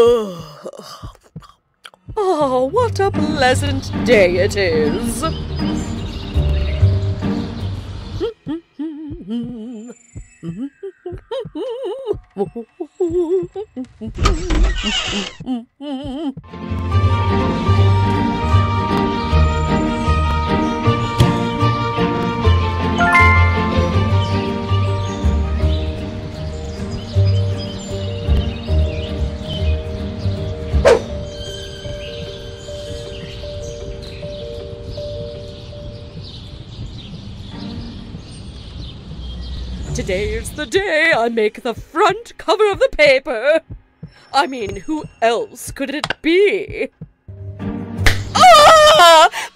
Oh, what a pleasant day it is! Today's the day I make the front cover of the paper. I mean, who else could it be? Ah!